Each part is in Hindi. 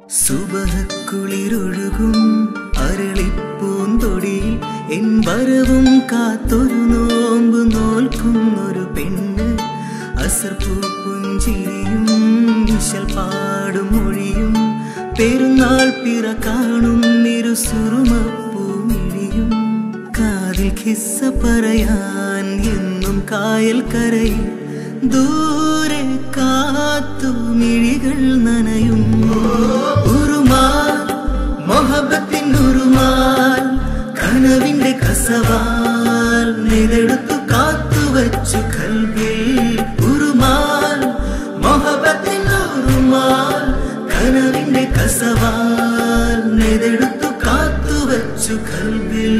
സുബഹക്കുളിരൊഴുകും അരളിപ്പൂന്തൊടിയിൽ എൻ വരവും കാത്തൊരു നോമ്പ് നോൽക്കുന്നൊരു പെണ്ണ്. അസർപ്പൂ പുഞ്ചിരിയും വിശൽ പാടും മൊഴിയും പെരുന്നാൾ പിറ കാണും ഇരുസുറുമപ്പൂമിഴിയും. കാതിൽ കിസ്സ പറയാൻ എന്നും കായൽ കരയിൽ ദൂരെ കാത്തു മിഴികൾ നനയും. ഉറുമാൽ മൊഹബത്തിൻ ഉറുമാൽ കനവിന്റെ കസവാൽ നെയ്തെടുത്തു കാത്തുവച്ചു കൽബിൽ. ഉറുമാൽ മൊഹബത്തിൻ ഉറുമാൽ കനവിന്റെ കസവാൽ നെയ്തെടുത്തു കാത്തുവച്ചു കൽബിൽ.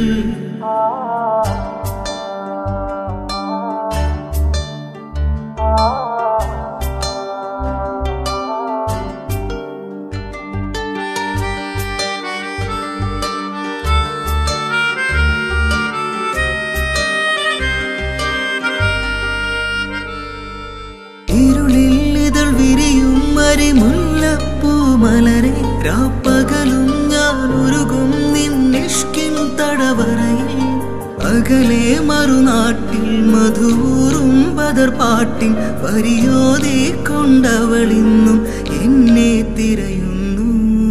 മുല്ലപ്പൂമലരെ രാപ്പകലും ഞാൻ ഉരുകും നിന്നിഷ്കിൻ തടവറയിൽ. അകലെ മറുനാട്ടിൽ മധുവൂറും ബദർ പാട്ടിൻ വരിയോതി കൊണ്ടവളിന്നും എന്നെ തിരയുന്നു.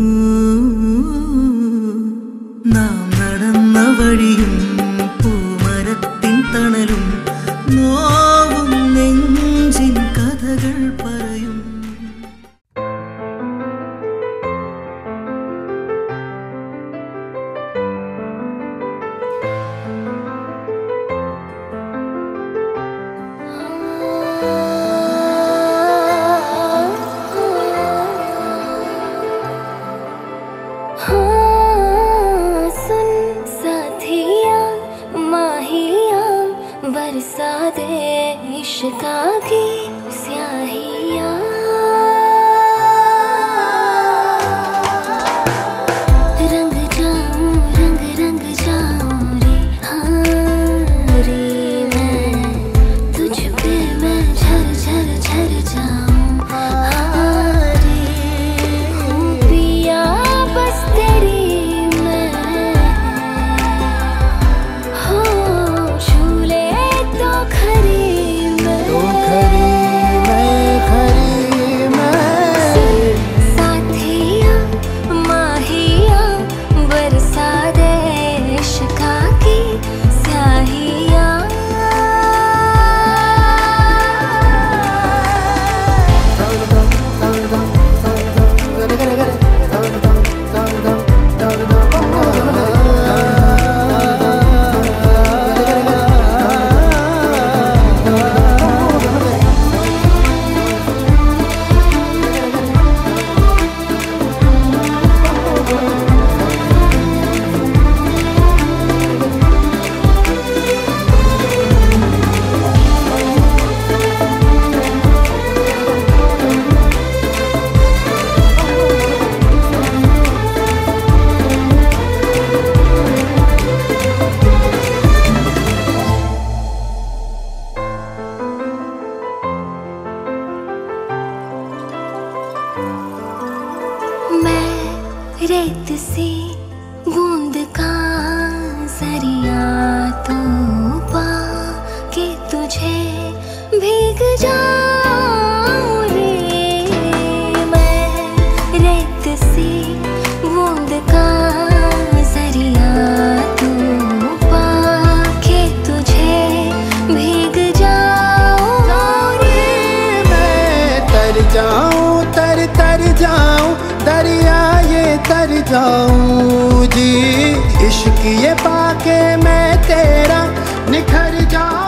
നാം നടന്ന വഴിയും പൂമരത്തിൻ തണലും നോവും നെഞ്ചിൻ കഥകൾ പറയും. बरसा दे इश्क़ा की स्याहियाँ, रंग जाऊँ रंग रंग जाऊँ रे हाँ रे मैं तुझ पे मैं झर झर झर जाऊँ हाँ रे पिया बस तेरी मैं हो झूले तो खरी मैं साथिया माहिया बरसा दे इश्क़ा की स्याहियाँ. रेत सी बूंद का जरिया तो पा के तुझे भीग जाऊं रे. मैं रेत सी बूंद का जरिया तो पा के तुझे भीग जाऊं रे. मैं तर जाऊं तर तर जाऊं दरिया ये तर जाऊं जी. इश्क ये पाके मैं तेरा निखर जाऊं.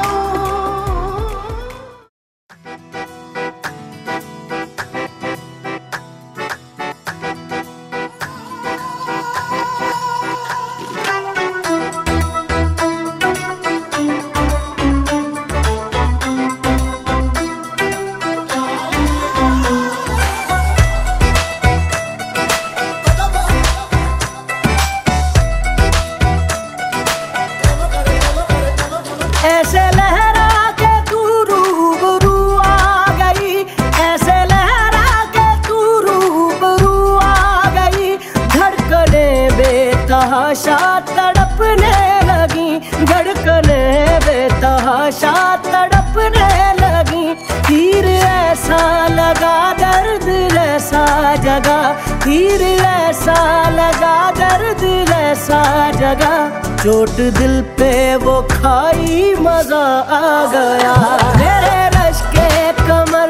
बेतहाशा तड़पने लगी, धड़कने बेतहाशा तड़पने लगी। तीर ऐसा लगा दर्द ऐसा जगा, तीर ऐसा लगा दर्द ऐसा जगा। चोट दिल पे वो खाई मजा आ गया। मेरे रश के कमर,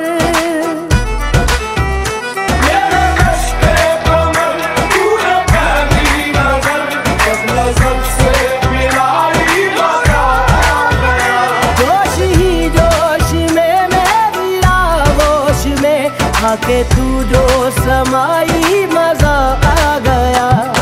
के तू जो समाई मजा आ गया।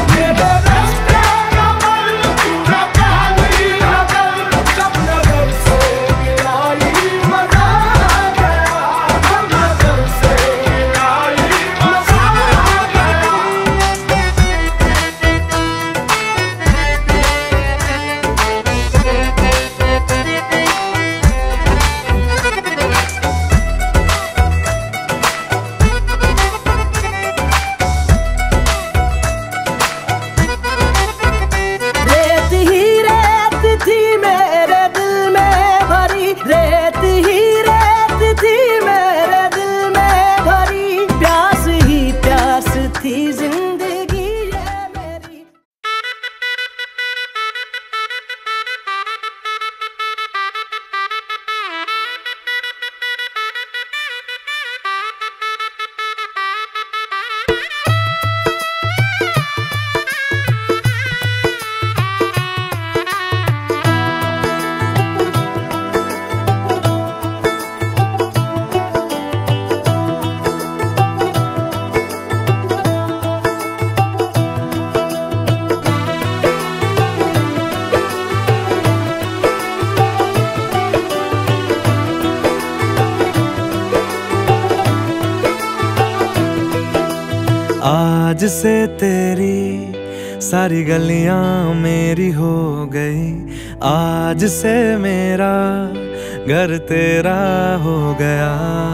आज से तेरी सारी गलियां मेरी हो गई, आज से मेरा घर तेरा हो गया।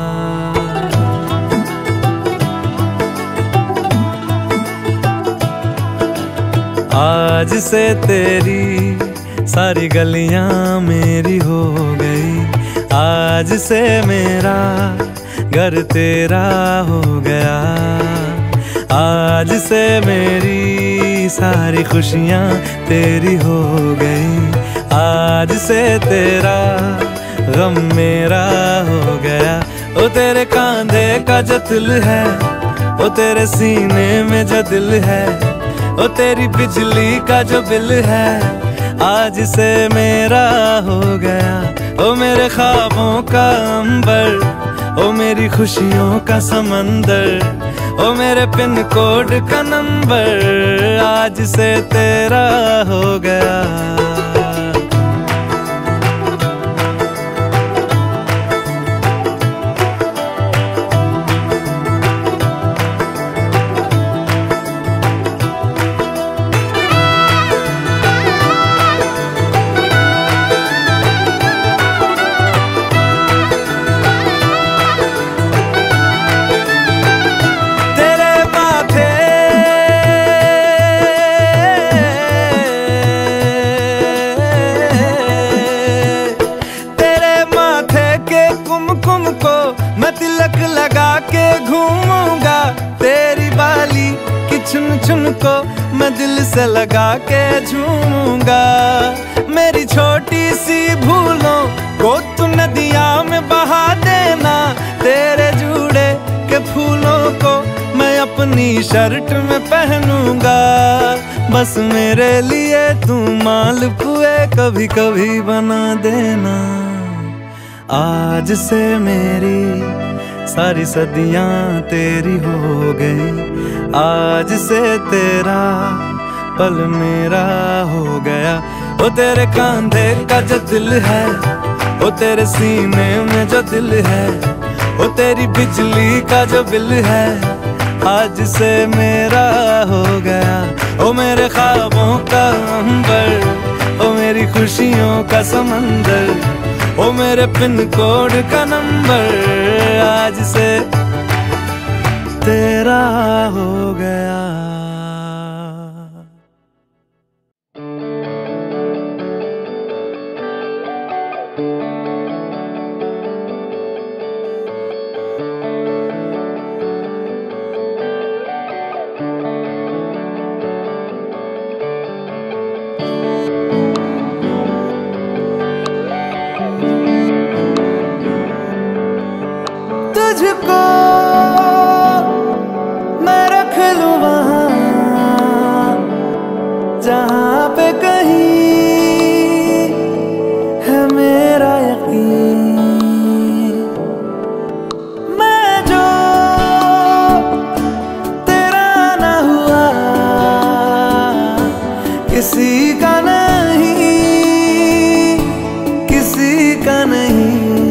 आज से तेरी सारी गलियां मेरी हो गई, आज से मेरा घर तेरा हो गया। आज से मेरी सारी खुशियाँ तेरी हो गई, आज से तेरा गम मेरा हो गया। ओ तेरे कांधे का जो दिल है, ओ तेरे सीने में जो दिल है, ओ तेरी बिजली का जो बिल है, आज से मेरा हो गया। ओ मेरे ख्वाबों का अंबर, ओ मेरी खुशियों का समंदर, ओ मेरे पिन कोड का नंबर, आज से तेरा हो गया। चुन चुन को मैं दिल से लगा के झूमूंगा। मेरी छोटी सी भूलों को तू नदिया में बहा देना, तेरे जूड़े के फूलों को मैं अपनी शर्ट में पहनूंगा। बस मेरे लिए तू मालपुए कभी कभी बना देना। आज से मेरी सारी सदियां तेरी हो गई, आज से तेरा पल मेरा हो गया। ओ तेरे कांधे का जो दिल है, ओ तेरे सीने में जो दिल है, ओ तेरी बिजली का जो बिल है, आज से मेरा हो गया। ओ मेरे ख्वाबों का अंबर, ओ मेरी खुशियों का समंदर, ओ मेरे पिन कोड का नंबर, आज से तेरा हो गया। किसी का नहीं, किसी का नहीं।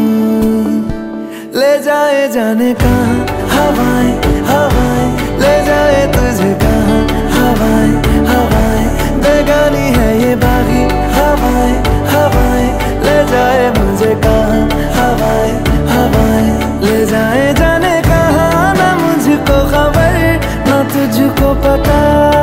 ले जाए जाने कहाँ हवाएं हवाएं, ले जाए तुझे कहाँ हवाएं हवाएं। बेगानी है ये बागी हवाएं हवाएं, ले जाए मुझे कहाँ हवाएं हवाएं। ले जाए जाने कहाँ, ना मुझको खबर ना तुझको पता।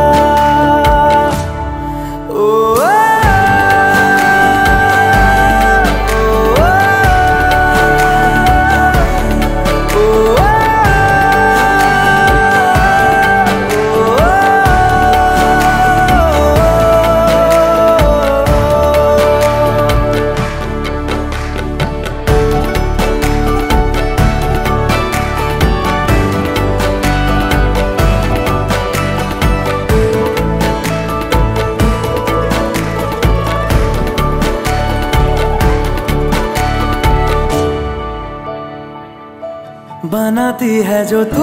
बनाती है जो तू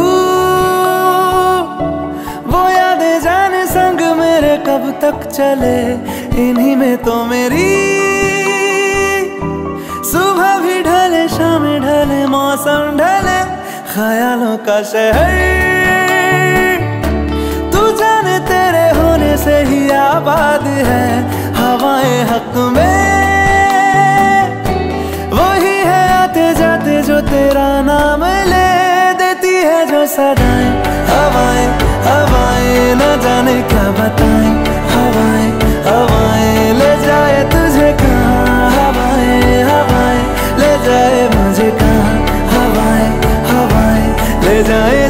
वो यादें जाने संग मेरे कब तक चले। इन्हीं में तो मेरी सुबह भी ढले शाम ढले मौसम ढले, ख्यालों का शहर तू जाने तेरे होने से ही आबाद है। हवाएं हक में वही है आते जाते जो तेरा नाम ले देती है जो सदाएं। हवाएं हवाएं न जाने क्या बताएं, हवाएं हवाएं ले जाए तुझे कहाँ। हवाएं हवाएं ले जाए मुझे कहाँ, हवाएं हवाएं ले जाए